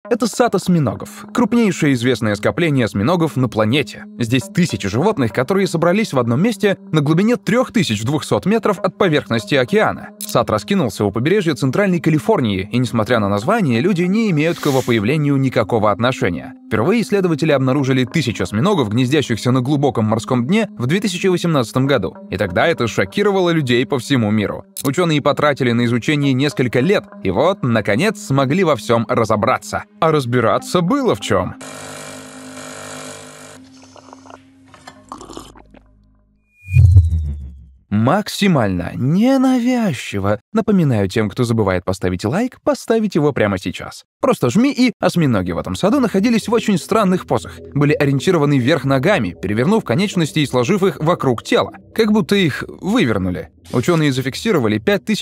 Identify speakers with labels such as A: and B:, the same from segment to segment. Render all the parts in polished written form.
A: Это сад осьминогов, крупнейшее известное скопление осьминогов на планете. Здесь тысячи животных, которые собрались в одном месте на глубине 3200 метров от поверхности океана. Сад раскинулся у побережья Центральной Калифорнии, и, несмотря на название, люди не имеют к его появлению никакого отношения. Впервые исследователи обнаружили 1000 осьминогов, гнездящихся на глубоком морском дне, в 2018 году. И тогда это шокировало людей по всему миру. Ученые потратили на изучение несколько лет, и вот, наконец, смогли во всем разобраться. А разбираться было в чем. Максимально ненавязчиво напоминаю тем, кто забывает поставить лайк, поставить его прямо сейчас. Просто жми, и осьминоги в этом саду находились в очень странных позах. Были ориентированы вверх ногами, перевернув конечности и сложив их вокруг тела, как будто их вывернули. Ученые зафиксировали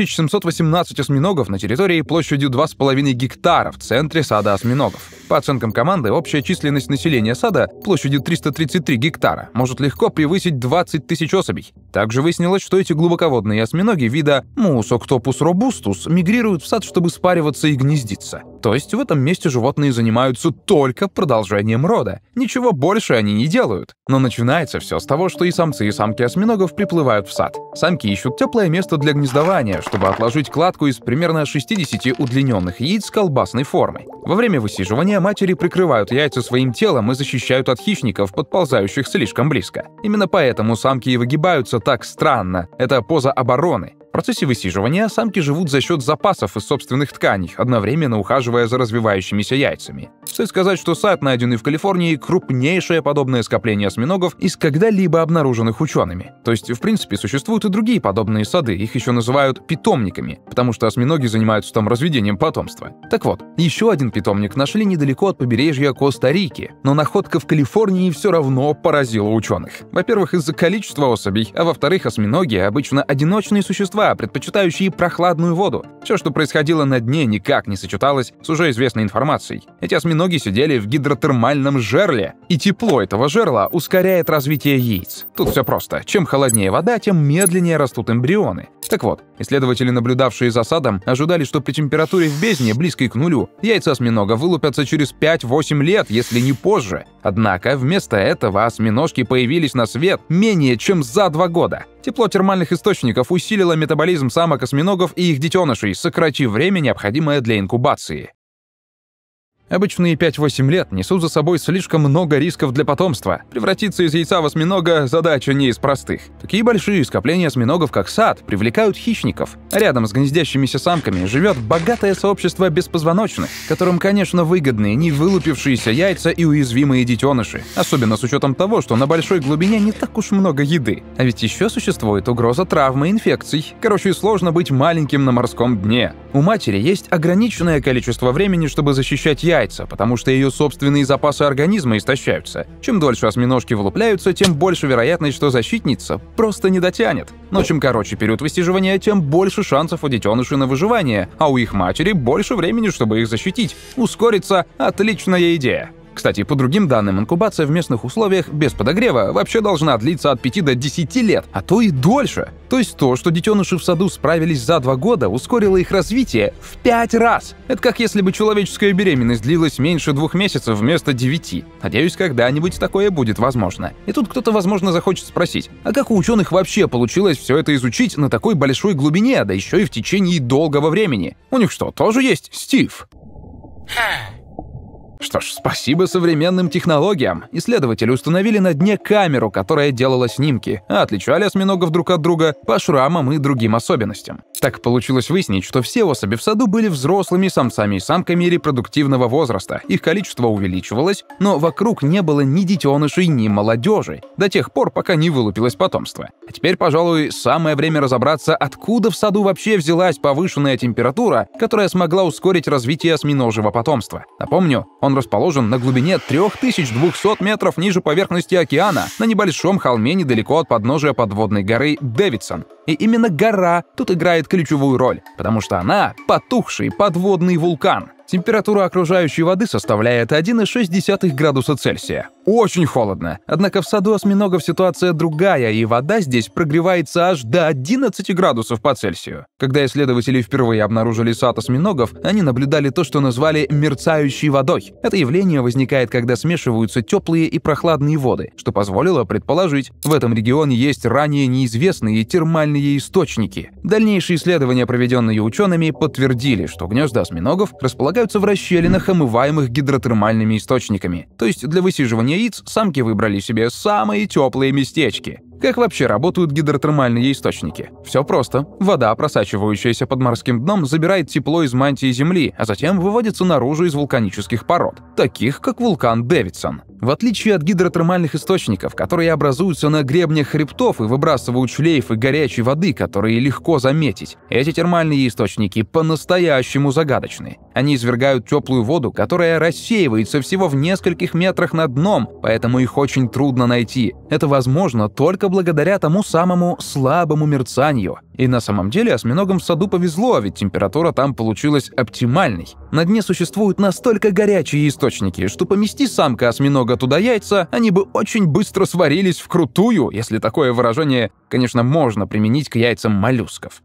A: 5718 осьминогов на территории площадью 2,5 гектара в центре сада осьминогов. По оценкам команды, общая численность населения сада площадью 333 гектара может легко превысить 20 тысяч особей. Также выяснилось, что эти глубоководные осьминоги вида Mus octopus robustus мигрируют в сад, чтобы спариваться и гнездиться. То есть в этом месте животные занимаются только продолжением рода. Ничего больше они не делают. Но начинается все с того, что и самцы, и самки осьминогов приплывают в сад. Самки ищут теплое место для гнездования, чтобы отложить кладку из примерно 60 удлиненных яиц с колбасной формой. Во время высиживания матери прикрывают яйца своим телом и защищают от хищников, подползающих слишком близко. Именно поэтому самки и выгибаются так странно. Это поза обороны. В процессе высиживания самки живут за счет запасов из собственных тканей, одновременно ухаживая за развивающимися яйцами. Стоит сказать, что сад, найденный в Калифорнии, крупнейшее подобное скопление осьминогов из когда-либо обнаруженных учеными. То есть, в принципе, существуют и другие подобные сады, их еще называют питомниками, потому что осьминоги занимаются там разведением потомства. Так вот, еще один питомник нашли недалеко от побережья Коста-Рики, но находка в Калифорнии все равно поразила ученых. Во-первых, из-за количества особей, а во-вторых, осьминоги обычно одиночные существа, предпочитающие прохладную воду. Все, что происходило на дне, никак не сочеталось с уже известной информацией. Эти осьминоги сидели в гидротермальном жерле, и тепло этого жерла ускоряет развитие яиц. Тут все просто. Чем холоднее вода, тем медленнее растут эмбрионы. Так вот, исследователи, наблюдавшие за садом, ожидали, что при температуре в бездне, близкой к нулю, яйца осьминога вылупятся через 5-8 лет, если не позже. Однако вместо этого осьминожки появились на свет менее чем за 2 года. Тепло термальных источников усилило метаболизм самок осьминогов и их детенышей, сократив время, необходимое для инкубации. Обычные 5-8 лет несут за собой слишком много рисков для потомства. Превратиться из яйца в осьминога – задача не из простых. Такие большие скопления осьминогов, как сад, привлекают хищников. А рядом с гнездящимися самками живет богатое сообщество беспозвоночных, которым, конечно, выгодны невылупившиеся яйца и уязвимые детеныши. Особенно с учетом того, что на большой глубине не так уж много еды. А ведь еще существует угроза травмы и инфекций. Короче, сложно быть маленьким на морском дне. У матери есть ограниченное количество времени, чтобы защищать яйца, потому что ее собственные запасы организма истощаются. Чем дольше осьминожки вылупляются, тем больше вероятность, что защитница просто не дотянет. Но чем короче период высиживания, тем больше шансов у детенышей на выживание, а у их матери больше времени, чтобы их защитить. Ускориться – отличная идея. Кстати, по другим данным, инкубация в местных условиях без подогрева вообще должна длиться от 5 до 10 лет, а то и дольше. То есть то, что детеныши в саду справились за 2 года, ускорило их развитие в 5 раз. Это как если бы человеческая беременность длилась меньше 2 месяцев вместо 9. Надеюсь, когда-нибудь такое будет возможно. И тут кто-то, возможно, захочет спросить, а как у ученых вообще получилось все это изучить на такой большой глубине, да еще и в течение долгого времени? У них что, тоже есть Стив? Что ж, спасибо современным технологиям. Исследователи установили на дне камеру, которая делала снимки, а отличали осьминогов друг от друга по шрамам и другим особенностям. Так получилось выяснить, что все особи в саду были взрослыми самцами и самками репродуктивного возраста. Их количество увеличивалось, но вокруг не было ни детенышей, ни молодежи, до тех пор, пока не вылупилось потомство. А теперь, пожалуй, самое время разобраться, откуда в саду вообще взялась повышенная температура, которая смогла ускорить развитие осьминожьего потомства. Напомню, он расположен на глубине 3200 метров ниже поверхности океана, на небольшом холме недалеко от подножия подводной горы Дэвидсон. И именно гора тут играет ключевую роль, потому что она — потухший подводный вулкан. Температура окружающей воды составляет 1,6 градуса Цельсия. Очень холодно. Однако в саду осьминогов ситуация другая, и вода здесь прогревается аж до 11 градусов по Цельсию. Когда исследователи впервые обнаружили сад осьминогов, они наблюдали то, что назвали мерцающей водой. Это явление возникает, когда смешиваются теплые и прохладные воды, что позволило предположить, в этом регионе есть ранее неизвестные термальные источники. Дальнейшие исследования, проведенные учеными, подтвердили, что гнезда осьминогов располагаются в расщелинах, омываемых гидротермальными источниками. То есть для высиживания яиц самки выбрали себе самые теплые местечки. Как вообще работают гидротермальные источники? Все просто. Вода, просачивающаяся под морским дном, забирает тепло из мантии Земли, а затем выводится наружу из вулканических пород, таких как вулкан Дэвидсон. В отличие от гидротермальных источников, которые образуются на гребнях хребтов и выбрасывают шлейфы горячей воды, которые легко заметить, эти термальные источники по-настоящему загадочны. Они извергают теплую воду, которая рассеивается всего в нескольких метрах над дном, поэтому их очень трудно найти. Это возможно только благодаря тому самому слабому мерцанию. И на самом деле осьминогам в саду повезло, ведь температура там получилась оптимальной. На дне существуют настолько горячие источники, что помести самка осьминога туда яйца, они бы очень быстро сварились вкрутую, если такое выражение, конечно, можно применить к яйцам моллюсков.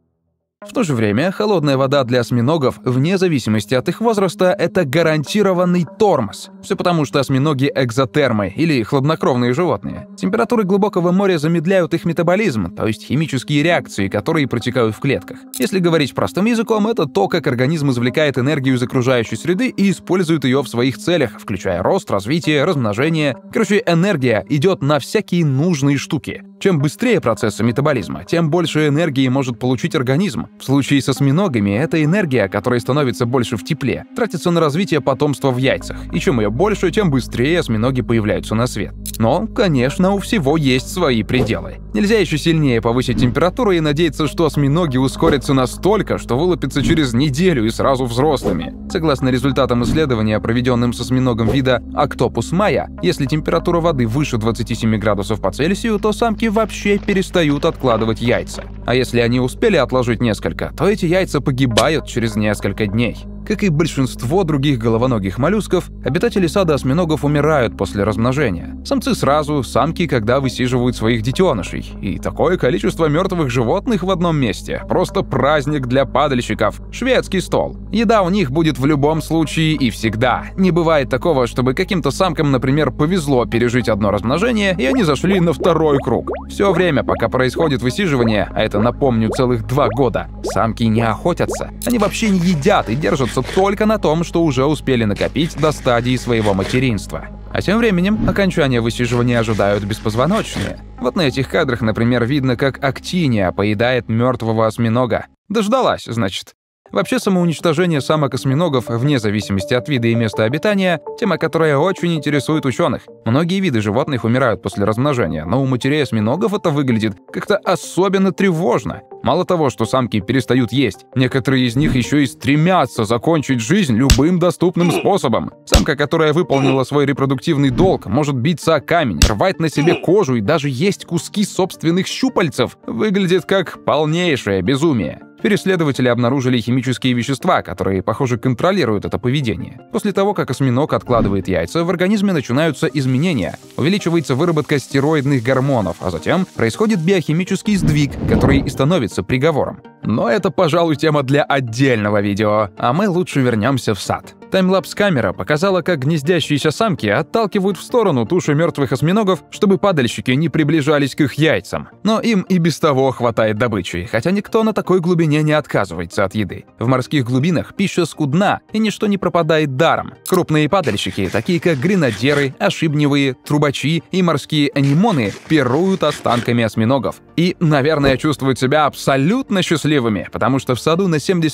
A: В то же время холодная вода для осьминогов, вне зависимости от их возраста, это гарантированный тормоз. Все потому, что осьминоги экзотермы, или хладнокровные животные. Температуры глубокого моря замедляют их метаболизм, то есть химические реакции, которые протекают в клетках. Если говорить простым языком, это то, как организм извлекает энергию из окружающей среды и использует ее в своих целях, включая рост, развитие, размножение. Короче, энергия идет на всякие нужные штуки. Чем быстрее процессы метаболизма, тем больше энергии может получить организм. В случае с осьминогами эта энергия, которая становится больше в тепле, тратится на развитие потомства в яйцах. И чем ее больше, тем быстрее осьминоги появляются на свет. Но, конечно, у всего есть свои пределы. Нельзя еще сильнее повысить температуру и надеяться, что осьминоги ускорятся настолько, что вылупятся через неделю и сразу взрослыми. Согласно результатам исследования, проведенным с осьминогом вида Octopus maya, если температура воды выше 27 градусов по Цельсию, то самки вообще перестают откладывать яйца. А если они успели отложить несколько, то эти яйца погибают через несколько дней. Как и большинство других головоногих моллюсков, обитатели сада осьминогов умирают после размножения. Самцы сразу, самки, когда высиживают своих детенышей. И такое количество мертвых животных в одном месте – просто праздник для падальщиков, шведский стол. Еда у них будет в любом случае и всегда. Не бывает такого, чтобы каким-то самкам, например, повезло пережить одно размножение, и они зашли на второй круг. Все время, пока происходит высиживание, а это, напомню, целых 2 года, самки не охотятся. Они вообще не едят и держатся только на том, что уже успели накопить до стадии своего материнства. А тем временем окончание высиживания ожидают беспозвоночные. Вот на этих кадрах, например, видно, как актиния поедает мертвого осьминога. Дождалась, значит. Вообще, самоуничтожение самок осьминогов, вне зависимости от вида и места обитания, тема, которая очень интересует ученых. Многие виды животных умирают после размножения, но у матерей осьминогов это выглядит как-то особенно тревожно. Мало того, что самки перестают есть, некоторые из них еще и стремятся закончить жизнь любым доступным способом. Самка, которая выполнила свой репродуктивный долг, может биться о камень, рвать на себе кожу и даже есть куски собственных щупальцев. Выглядит как полнейшее безумие. Теперь исследователи обнаружили химические вещества, которые, похоже, контролируют это поведение. После того, как осьминог откладывает яйца, в организме начинаются изменения. Увеличивается выработка стероидных гормонов, а затем происходит биохимический сдвиг, который и становится приговором. Но это, пожалуй, тема для отдельного видео, а мы лучше вернемся в сад. Таймлапс-камера показала, как гнездящиеся самки отталкивают в сторону туши мертвых осьминогов, чтобы падальщики не приближались к их яйцам. Но им и без того хватает добычи, хотя никто на такой глубине не отказывается от еды. В морских глубинах пища скудна, и ничто не пропадает даром. Крупные падальщики, такие как гренадеры, ошибневые, трубачи и морские анимоны, пируют останками осьминогов. И, наверное, чувствуют себя абсолютно счастливыми, потому что в саду на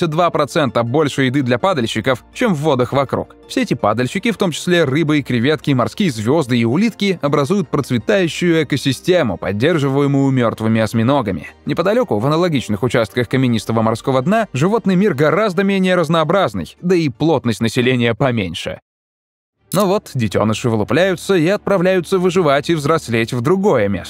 A: 72% больше еды для падальщиков, чем в водах вокруг. Все эти падальщики, в том числе рыбы, креветки, морские звезды и улитки, образуют процветающую экосистему, поддерживаемую мертвыми осьминогами. Неподалеку, в аналогичных участках каменистого морского дна, животный мир гораздо менее разнообразный, да и плотность населения поменьше. Но вот детеныши вылупляются и отправляются выживать и взрослеть в другое место.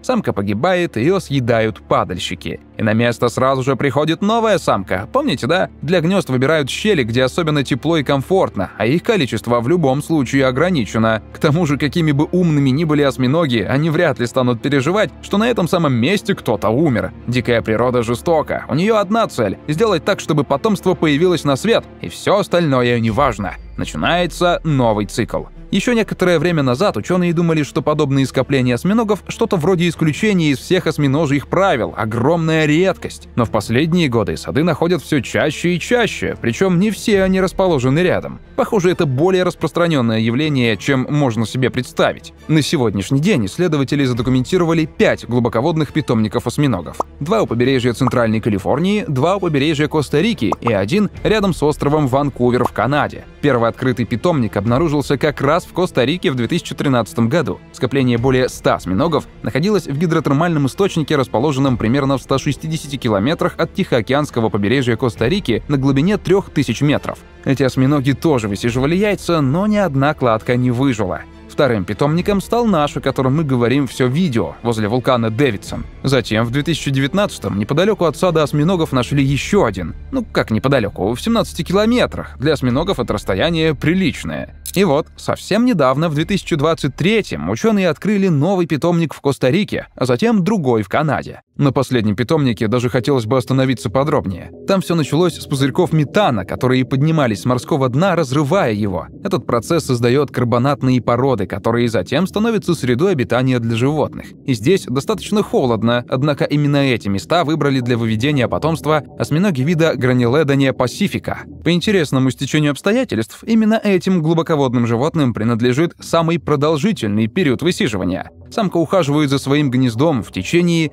A: Самка погибает, ее съедают падальщики. И на место сразу же приходит новая самка. Помните, да? Для гнезд выбирают щели, где особенно тепло и комфортно, а их количество в любом случае ограничено. К тому же, какими бы умными ни были осьминоги, они вряд ли станут переживать, что на этом самом месте кто-то умер. Дикая природа жестока. У нее одна цель – сделать так, чтобы потомство появилось на свет, и все остальное неважно. Начинается новый цикл. Еще некоторое время назад ученые думали, что подобные скопления осьминогов – что-то вроде исключения из всех осьминожьих правил, огромная редкость. Но в последние годы сады находят все чаще и чаще, причем не все они расположены рядом. Похоже, это более распространенное явление, чем можно себе представить. На сегодняшний день исследователи задокументировали 5 глубоководных питомников осьминогов. 2 у побережья Центральной Калифорнии, 2 у побережья Коста-Рики и 1 рядом с островом Ванкувер в Канаде. Первый открытый питомник обнаружился как раз в Коста-Рике в 2013 году. Скопление более 100 осьминогов находилось в гидротермальном источнике, расположенном примерно в 160 километрах от Тихоокеанского побережья Коста-Рики на глубине 3000 метров. Эти осьминоги тоже высиживали яйца, но ни одна кладка не выжила. Вторым питомником стал наш, о котором мы говорим все видео, возле вулкана Дэвидсон. Затем в 2019-м неподалеку от сада осьминогов нашли еще один. Ну как неподалеку, в 17 километрах. Для осьминогов это расстояние приличное. И вот, совсем недавно, в 2023-м, ученые открыли новый питомник в Коста-Рике, а затем другой в Канаде. На последнем питомнике даже хотелось бы остановиться подробнее. Там все началось с пузырьков метана, которые поднимались с морского дна, разрывая его. Этот процесс создает карбонатные породы, которые затем становятся средой обитания для животных. И здесь достаточно холодно, однако именно эти места выбрали для выведения потомства осьминоги вида Граниледония пасифика. По интересному стечению обстоятельств, именно этим глубоководным животным принадлежит самый продолжительный период высиживания. Самка ухаживает за своим гнездом в течение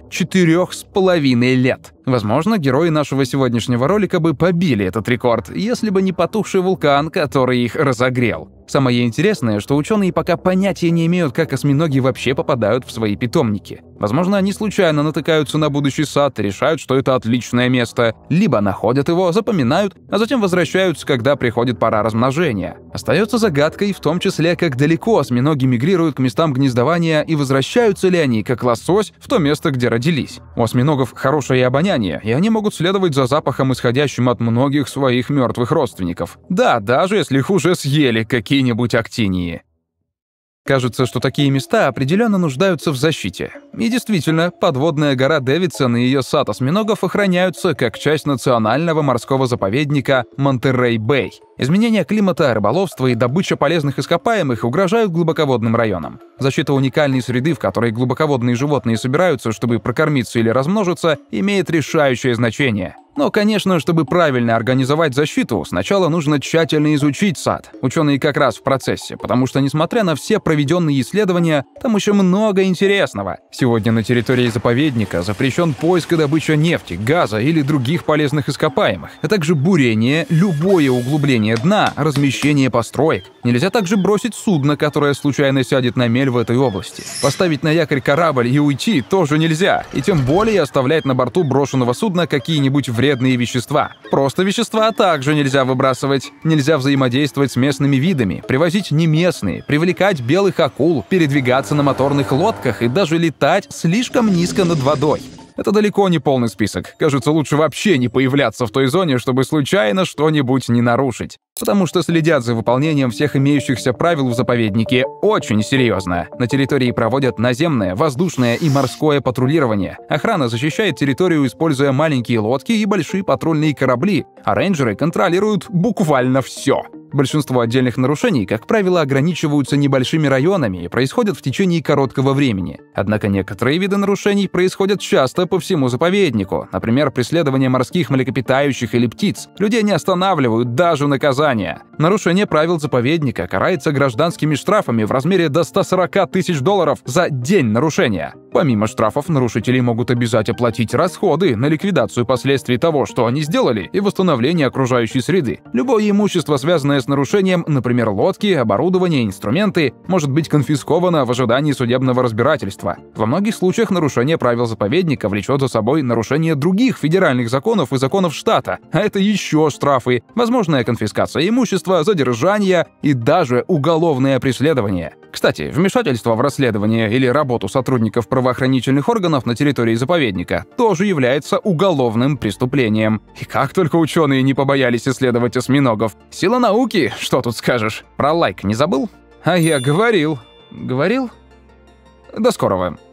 A: 4,5 лет. Возможно, герои нашего сегодняшнего ролика бы побили этот рекорд, если бы не потухший вулкан, который их разогрел. Самое интересное, что ученые пока понятия не имеют, как осьминоги вообще попадают в свои питомники. Возможно, они случайно натыкаются на будущий сад и решают, что это отличное место, либо находят его, запоминают, а затем возвращаются, когда приходит пора размножения. Остается загадкой в том числе, как далеко осьминоги мигрируют к местам гнездования и возвращаются ли они, как лосось, в то место, где родились. У осьминогов хорошее обоняние, и они могут следовать за запахом, исходящим от многих своих мертвых родственников. Да, даже если их уже съели какие-нибудь актинии. Кажется, что такие места определенно нуждаются в защите. И действительно, подводная гора Дэвидсон и ее сад осьминогов охраняются как часть национального морского заповедника Монтерей-Бэй. Изменение климата, рыболовство и добыча полезных ископаемых угрожают глубоководным районам. Защита уникальной среды, в которой глубоководные животные собираются, чтобы прокормиться или размножиться, имеет решающее значение. Но, конечно, чтобы правильно организовать защиту, сначала нужно тщательно изучить сад. Ученые как раз в процессе, потому что, несмотря на все проведенные исследования, там еще много интересного. Сегодня на территории заповедника запрещен поиск и добыча нефти, газа или других полезных ископаемых, а также бурение, любое углубление дна, размещение построек. Нельзя также бросить судно, которое случайно сядет на мель в этой области. Поставить на якорь корабль и уйти тоже нельзя, и тем более оставлять на борту брошенного судна какие-нибудь вредные вещества. Просто вещества также нельзя выбрасывать. Нельзя взаимодействовать с местными видами, привозить неместные, привлекать белых акул, передвигаться на моторных лодках и даже летать слишком низко над водой. Это далеко не полный список. Кажется, лучше вообще не появляться в той зоне, чтобы случайно что-нибудь не нарушить. Потому что следят за выполнением всех имеющихся правил в заповеднике очень серьезно. На территории проводят наземное, воздушное и морское патрулирование. Охрана защищает территорию, используя маленькие лодки и большие патрульные корабли, а рейнджеры контролируют буквально все. Большинство отдельных нарушений, как правило, ограничиваются небольшими районами и происходят в течение короткого времени. Однако некоторые виды нарушений происходят часто по всему заповеднику. Например, преследование морских млекопитающих или птиц. Людей не останавливают даже наказания. Нарушение правил заповедника карается гражданскими штрафами в размере до $140 тысяч за день нарушения. Помимо штрафов, нарушители могут обязать оплатить расходы на ликвидацию последствий того, что они сделали, и восстановление окружающей среды. Любое имущество, связанное с нарушением, например, лодки, оборудование, инструменты, может быть конфисковано в ожидании судебного разбирательства. Во многих случаях нарушение правил заповедника влечет за собой нарушение других федеральных законов и законов штата, а это еще штрафы, возможная конфискация имущества, задержание и даже уголовное преследование. Кстати, вмешательство в расследование или работу сотрудников правоохранительных органов на территории заповедника тоже является уголовным преступлением. И как только ученые не побоялись исследовать осьминогов. Сила науки, что тут скажешь? Про лайк не забыл? А я говорил. Говорил? До скорого.